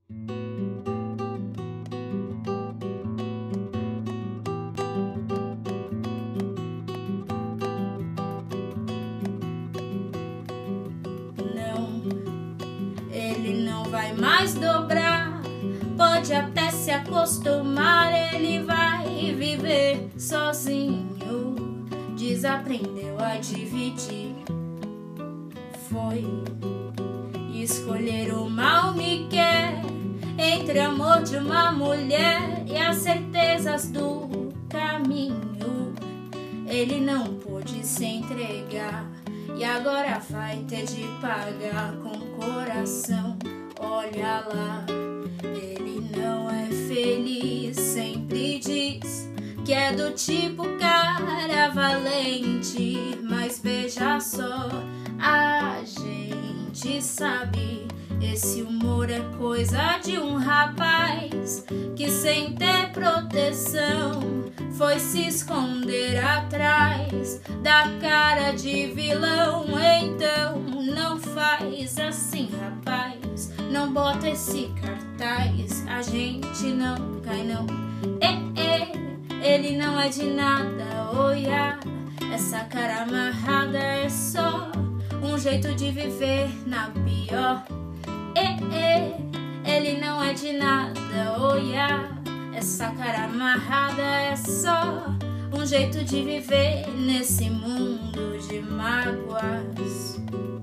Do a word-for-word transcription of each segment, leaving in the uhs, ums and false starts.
Não, ele não vai mais dobrar. Pode até se acostumar, ele vai viver sozinho. Desaprendeu a dividir. Foi escolher o mal me quer, entre amor de uma mulher e as certezas do caminho. Ele não pôde se entregar e agora vai ter de pagar com o coração. Olha lá, ele não é feliz, sempre diz que é do tipo cara valente, mas veja só, a gente sabe, esse humor é coisa de um rapaz que sem ter proteção foi se esconder atrás da cara de vilão. Então não faz assim, rapaz, não bota esse cartaz, a gente não cai não. É, é, ele não é de nada, olha, essa cara amarrada é só um jeito de viver na pior. É, é, ele não é de nada, olha, essa cara amarrada é só um jeito de viver nesse mundo de mágoas.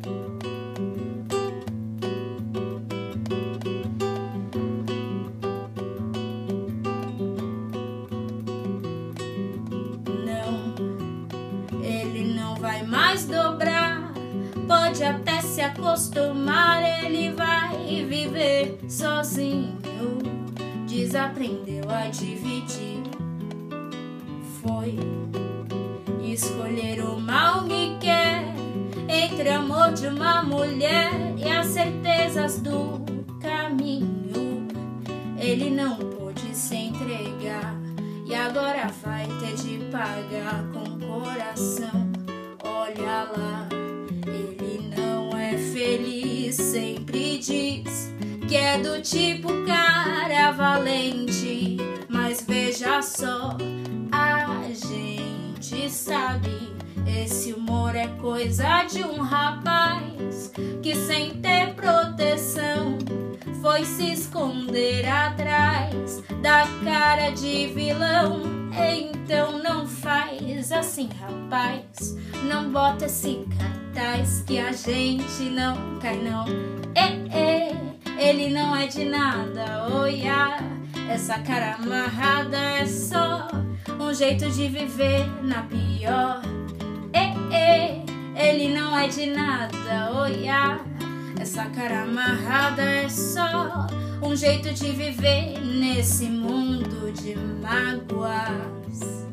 Ele não vai mais dobrar, pode até se acostumar, ele vai viver sozinho. Desaprendeu a dividir. Foi escolher o mal me quer, entre amor de uma mulher e as certezas do caminho. Ele não pôde se entregar e agora vai ter de pagar com o coração. Olha lá, ele não é feliz, sempre diz que é do tipo cara valente, mas veja só, a gente sabe, esse humor é coisa de um rapaz que sem ter proteção foi se esconder atrás da cara de vilão. Então não faz assim, rapaz, não bota esse cartaz que a gente não cai não. É, é, ele não é de nada, olha, essa cara amarrada é só um jeito de viver na pior. É, é, ele não é de nada, olha, essa cara amarrada é só um jeito de viver nesse mundo de mágoas.